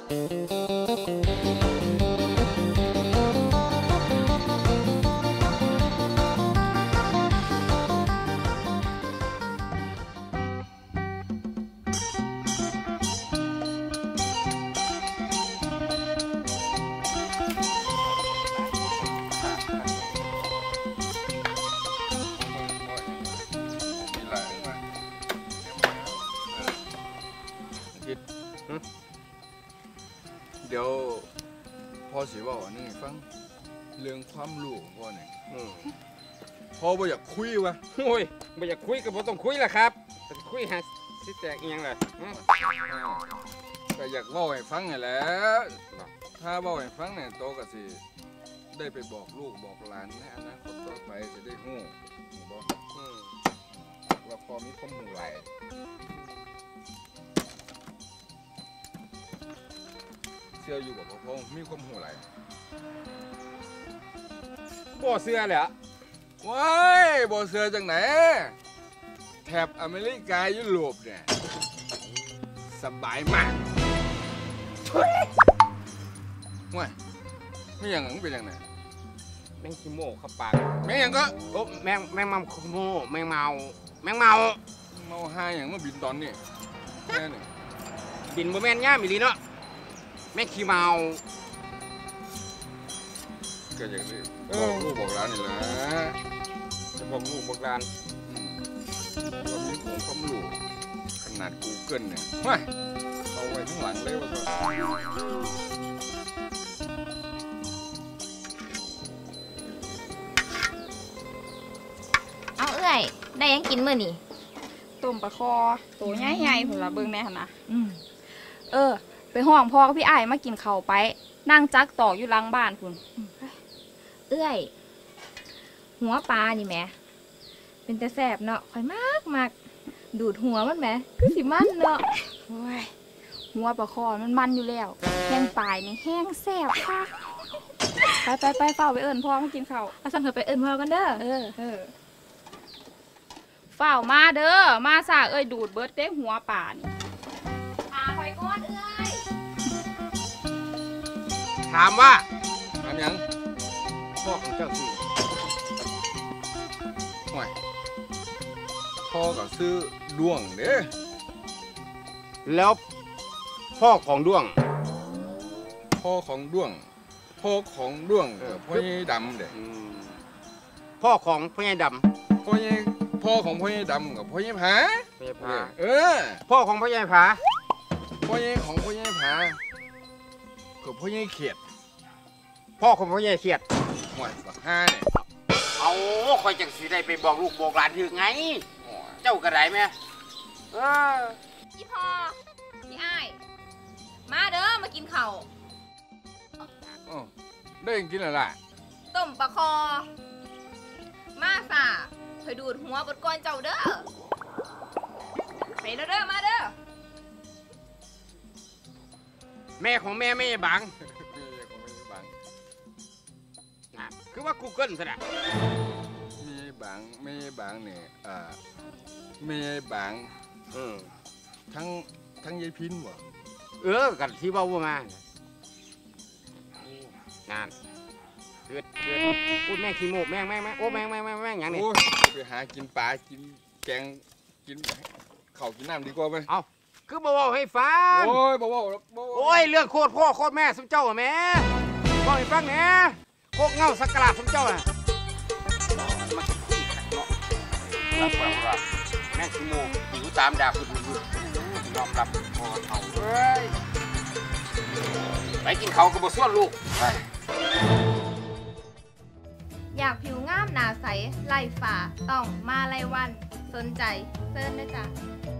เดี๋ยวพ่อสิว่านี่ฟังเรื่องความรู้ของพ่อเนี่ยพ่อบ่อยากคุยวะโอ้ยบ่อยากคุยก็บ่ต้องคุยล่ะครับแต่คุยหาสิแตกอีหยังล่ะก็อยากเว้าให้ฟังนี่แหละถ้าเว้าให้ฟังเนี่ยโตก็สิได้ไปบอกลูกบอกหลานในอนาคตต่อไปจะได้ฮู้บ่ว่าพ่อมีความรู้หลายเชื่ออยู่กับพ่อมีความรู้หลายบ่เชื่อเลยอะว้ายบ่เชื่อจังไหนแถบอเมริกายุโรปเนี่ยสบายมากว้ายไม่อย่างนั้นเป็นอย่างไรแมงขี้โม่เข้าปากแมงอย่างก็โอ้แมงเมาขี้โม่แมงเมาหาอย่างมาบินตอนนี้แค่นี้บินบ่แม่นย่ามิลีเนาะแมงขี้เมาก็อย่างนี้บอกลูกบอกหลานนี่แหละจะบอกลูกบอกหลานเรามีความรู้ขนาด Google เนี่ยว้ายเอาไว้ข้างหลังเลยว่าเอาเอ้ยได้ยังกินมื้อนี่ต้มปลาคอตัวใหญ่ๆพุ่นละเบิ่งแน่หั่นนะไปห้องพ่อกับพี่อ้ายมากินข้าวไปนั่งจักตอกอยู่หลังบ้านพุ่นเอ้ยหัวปลานี่แหมเป็นแต่แซ่บเนาะข่อยมากดูดหัวมันแหมคือสิมันเนาะโอ้ยหัวปลาคอมันอยู่แล้วแห้งปลายนี่แห้งแซ่บค่ะไปเฝ้าไปเอิ้นพ่อมากินข้าวสั่งเถอะไปเอิ้นพ่อกันเด้อเฝ้ามาเด้อมาซะเอ้ยดูดเบิดเต้หัวปลานี่ข่อยก้อนเอ้ยถามว่าถามยังพ่อของเจ้าสิห่วยพ่อก็ซื้อดวงเด้แล้วพ่อของด้วงพ่อของดวงพ่อใหญ่ดำเด้พ่อของพ่อใหญ่ดำพ่อของพ่อใหญ่ดำกับพ่อใหญ่ผาพ่อของพ่อใหญ่ผาพ่อใหญ่ของพ่อใหญ่ผากับพ่อใหญ่เขียดพ่อของพ่อใหญ่เขียดห่วยบักห่าเนี่ยเอาคอยจังสีได้ไปบอกลูกบอกหลานถึงไงเจ้ากระไดไหมพี่พ่อพี่อ้ายมาเด้อมากินข้าวได้กินอะไรต้มปลาคอมาส่าเคยดูดหัวบดก้อนเจ้าเด้อไปเด้อมาเด้อแม่ของแม่ไม่บังคือว่า Google ซะนะไม่บังเนี่ยไม่บังทั้งยายพินวะกันที่เว้ามานั่นเกิดพูดแม่ขี้โมกแม่โอ้แม่อย่างนี้ไปหากินปลากินแกงกินข้าวกินน้ำดีกว่าไหมเอาคือบอกให้ฟังโอ้ยบอกโอ้ยเรื่องโคตรพ่อโคตรแม่สมเจ้าแม่บอกให้ฟังแม่โคกเงาสักกะลาสมเจ้าน่ะมาคุยกันเนาะรับฟังว่าแม่ขี้โมกหิวตามดาคุณยอมรับพอเอาไปกินเขากับบส่วนลูกอยากผิวงามหนาใสไล่ฝ่าต้องมาไล่วันสนใจเซิร์นนะจ๊ะ